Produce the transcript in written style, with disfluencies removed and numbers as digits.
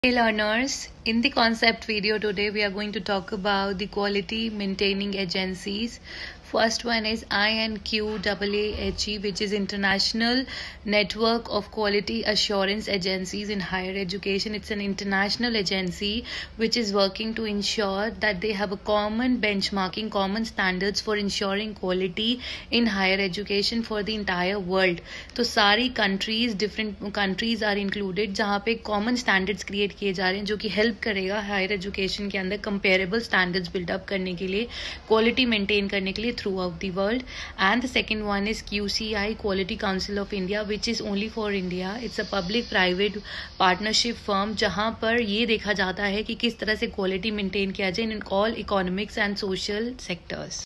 Hey learners, in the concept video today we are going to talk about the quality maintaining agencies. First one is INQAAHE, which is International Network of Quality Assurance Agencies in Higher Education. It's an international agency which is working to ensure that they have a common benchmarking, common standards for ensuring quality in higher education for the entire world. तो सारी countries, different countries are included जहाँ पे common standards create किए जा रहे हैं जो कि हेल्प करेगा हायर एजुकेशन के अंदर कंपेरेबल स्टैंडर्ड्स बिल्डअप करने के लिए, क्वालिटी मेंटेन करने के लिए throughout the world. And the second one is QCI, quality council of India, which is only for India. It's a public private partnership firm जहाँ पर ये देखा जाता है कि किस तरह से क्वालिटी मेंटेन किया जाए in all economics and social sectors.